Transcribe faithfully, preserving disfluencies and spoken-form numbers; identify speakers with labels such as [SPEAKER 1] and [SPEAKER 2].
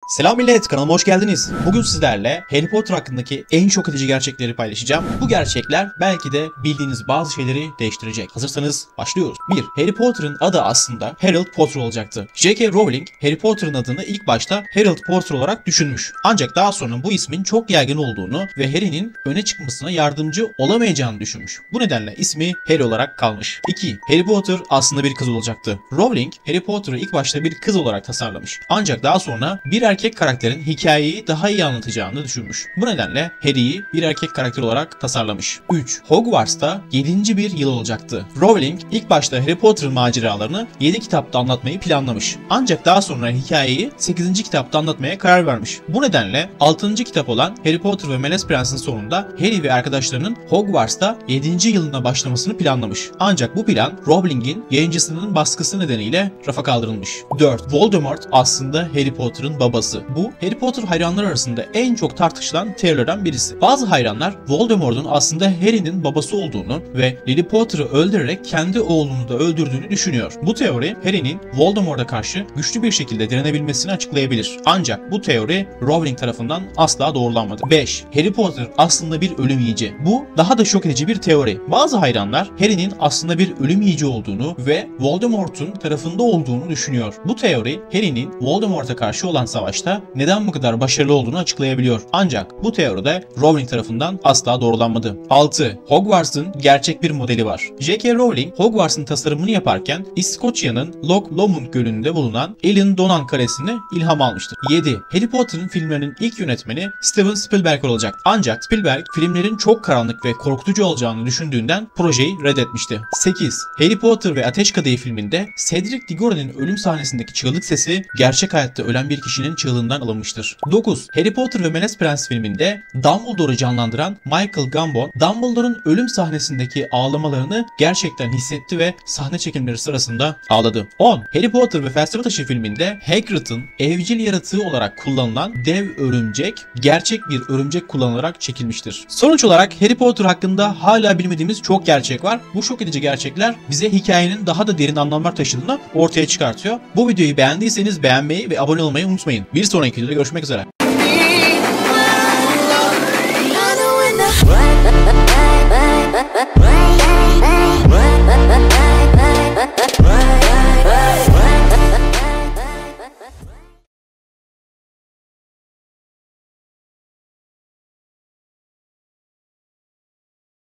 [SPEAKER 1] Selam millet, kanalıma hoş geldiniz. Bugün sizlerle Harry Potter hakkındaki en şok edici gerçekleri paylaşacağım. Bu gerçekler belki de bildiğiniz bazı şeyleri değiştirecek. Hazırsanız başlıyoruz. bir. Harry Potter'ın adı aslında Harold Potter olacaktı. J K. Rowling, Harry Potter'ın adını ilk başta Harold Potter olarak düşünmüş. Ancak daha sonra bu ismin çok yaygın olduğunu ve Harry'nin öne çıkmasına yardımcı olamayacağını düşünmüş. Bu nedenle ismi Harry olarak kalmış. iki. Harry Potter aslında bir kız olacaktı. Rowling, Harry Potter'ı ilk başta bir kız olarak tasarlamış. Ancak daha sonra bir erkek erkek karakterin hikayeyi daha iyi anlatacağını düşünmüş. Bu nedenle Harry'yi bir erkek karakter olarak tasarlamış. üç. Hogwarts'ta yedinci bir yıl olacaktı. Rowling ilk başta Harry Potter'ın maceralarını yedi kitapta anlatmayı planlamış. Ancak daha sonra hikayeyi sekizinci kitapta anlatmaya karar vermiş. Bu nedenle altıncı kitap olan Harry Potter ve Melez Prens'in sonunda Harry ve arkadaşlarının Hogwarts'ta yedinci yılına başlamasını planlamış. Ancak bu plan Rowling'in yayıncısının baskısı nedeniyle rafa kaldırılmış. dört. Voldemort aslında Harry Potter'ın babası. Bu Harry Potter hayranları arasında en çok tartışılan teorilerden birisi. Bazı hayranlar Voldemort'un aslında Harry'nin babası olduğunu ve Lily Potter'ı öldürerek kendi oğlunu da öldürdüğünü düşünüyor. Bu teori Harry'nin Voldemort'a karşı güçlü bir şekilde direnebilmesini açıklayabilir. Ancak bu teori Rowling tarafından asla doğrulanmadı. beş. Harry Potter aslında bir ölüm yiyici. Bu daha da şok edici bir teori. Bazı hayranlar Harry'nin aslında bir ölüm yiyici olduğunu ve Voldemort'un tarafında olduğunu düşünüyor. Bu teori Harry'nin Voldemort'a karşı olan savaşta neden bu kadar başarılı olduğunu açıklayabiliyor. Ancak bu teoride Rowling tarafından asla doğrulanmadı. altı. Hogwarts'ın gerçek bir modeli var. J K. Rowling Hogwarts'ın tasarımını yaparken İskoçya'nın Loch Lomond Gölü'nde bulunan Elin Donan Kalesi'ni ilham almıştır. yedi. Harry Potter'ın filmlerinin ilk yönetmeni Steven Spielberg olacak. Ancak Spielberg filmlerin çok karanlık ve korkutucu olacağını düşündüğünden projeyi reddetmişti. sekiz. Harry Potter ve Ateş Kadehi filminde Cedric Diggory'nin ölüm sahnesindeki çığlık sesi gerçek hayatta ölen bir kişinin çığlığından alınmıştır. dokuz. Harry Potter ve Melez Prens filminde Dumbledore'u canlandıran Michael Gambon, Dumbledore'un ölüm sahnesindeki ağlamalarını gerçekten hissetti ve sahne çekimleri sırasında ağladı. on. Harry Potter ve Felsefe Taşı filminde Hagrid'in evcil yaratığı olarak kullanılan dev örümcek, gerçek bir örümcek kullanılarak çekilmiştir. Sonuç olarak Harry Potter hakkında hala bilmediğimiz çok gerçek var. Bu şok edici gerçekler bize hikayenin daha da derin anlamlar taşıdığını ortaya çıkartıyor. Bu videoyu beğendiyseniz beğenmeyi ve abone olmayı unutmayın. Bir sonraki videoda görüşmek üzere.